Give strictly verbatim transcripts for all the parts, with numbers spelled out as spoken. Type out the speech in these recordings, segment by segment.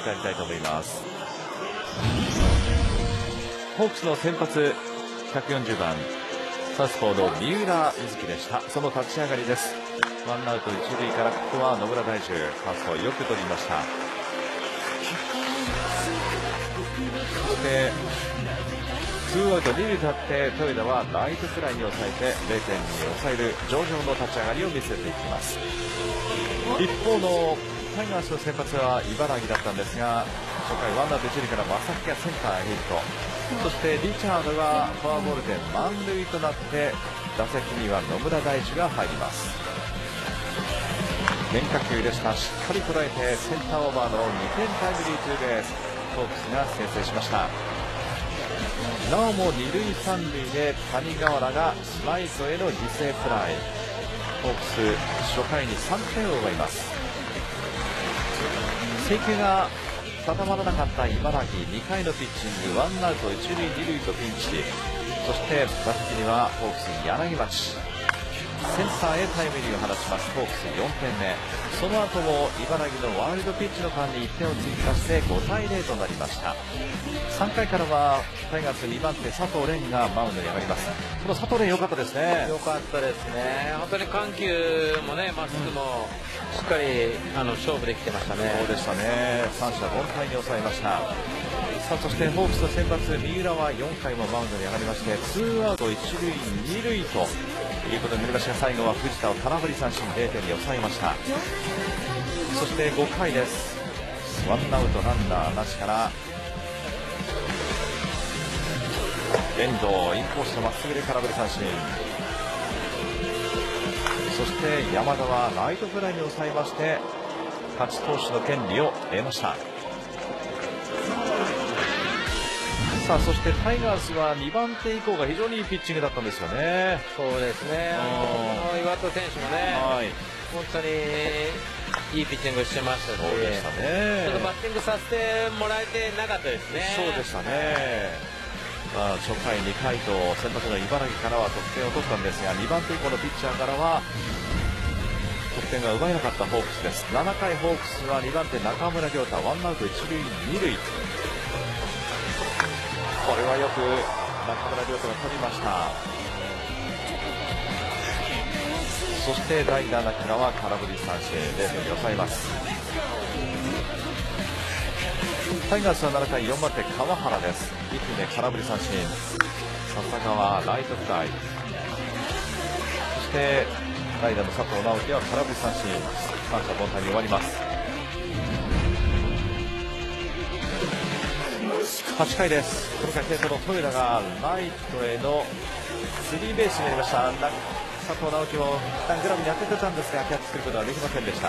り返りたいと思います。ホークスの先発ひゃくよんじゅうばんサウスポーの三浦瑞希でした。その立ち上がりです。ワンアウト一塁から、ここは野村大樹ファーストをよく取りました。そしてツーアウト二塁立って豊田はライトフライに抑えてゼロてんに抑える上々の立ち上がりを見せていきます。一方のタイガースの先発は茨城だったんですが、初回ワンアウト一塁から正木がセンターへヒット、そしてリチャードがフォアボールで満塁となって打席には野村大樹が入ります。変化球でした。しっかり捉えてセンターオーバーのにてんタイムリーツーベース、ホークスが先制しました。なおも二塁三塁で谷川原がライトへの犠牲フライ。ホークス初回にさんてんを奪います。制球が定まらなかった茨城、にかいのピッチング、ワンアウト一塁二塁とピンチ。そして打席にはホークス柳町、センターへタイムリーを放ちます。ホークスよんてんめ。その後も茨城のワイルドピッチの間にいってんを追加してごたいゼロとなりました。さんかいからはタイガースにばん手佐藤蓮がマウンドに上がります。この佐藤蓮良かったですね。 良かったですね。本当に緩急もね、まっすぐもしっかりあの勝負できてましたね。 そうでしたね。三者凡退に抑えました。さあ、そしてホークスの先発三浦はよんかいもマウンドに上がりまして、ツーアウト一塁二塁ということになりましたが、最後は藤田を空振り三振ゼロてんに抑えました。そしてごかいです。ワンアウトランナーなしから遠藤、インコースのまっすぐで空振り三振。そして山田はライトフライに抑えまして勝ち投手の権利を得ました。さあ、そしてタイガースはにばん手以降が非常にいいピッチングだったんですよね。 そうですね。この岩田選手もね、はい、本当にいいピッチングしてましたし、 そうでしたね。 ちょっとバッティングさせてもらえてなかったですね。 そうでしたね。まあ、初回にかいと先発の茨城からは得点を取ったんですが、にばん手以降のピッチャーからは得点が奪えなかったホークスです。ななかいホークスはにばん手中村亮太、ワンアウト一塁二塁。これはよく中村亮太が取りました。そして代打中川空振り三振ゼロてんに抑えます。タイガースはななかいよんばん手川原です。一気に空振り三振、笹川ライトフライ、そして代打の佐藤直樹は空振り三振、三者凡退に終わります。はちかいです。この回先頭の豊田がライトへのスリーベースになりました。佐藤直樹も一旦グラブに当ててたんですがキャッチすることはできませんでした。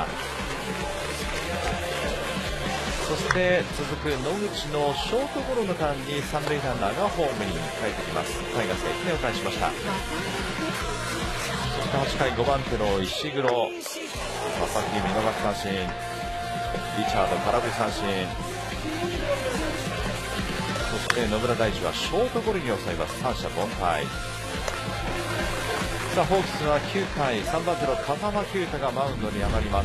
そして続く野口のショートゴロの間に三塁ランナーがホームに帰ってきます。タイガースがいちねんを返しました。そしてはちかいごばん手の石黒、佐々木見逃し三振、リチャード空振り三振、そして野村大樹はショートゴロに抑えます。三者凡退。さあ、ホークスはきゅうかいさんばん手の風間球太がマウンドに上がります。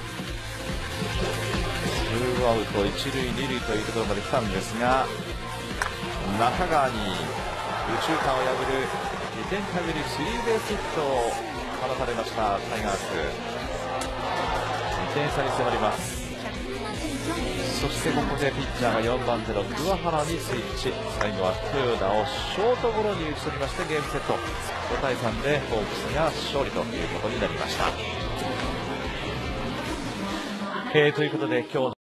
ツーアウト一塁二塁というところまで来たんですが、中川に右中間を破るにてんタイムリースリーベースヒットを放たれましたタイガース。にてん差に迫ります。そしてここでピッチャーがよんばん手の桑原にスイッチ、最後は豊田をショートゴロに打ち取りましてゲームセット。ごたいさんでホークスが勝利ということになりました。えー、ということで今日の